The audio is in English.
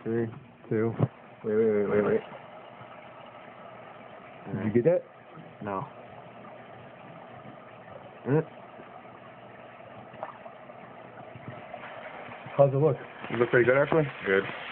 3, 2. Wait. Did you get that? No. How's it look? You look pretty good, actually? Good.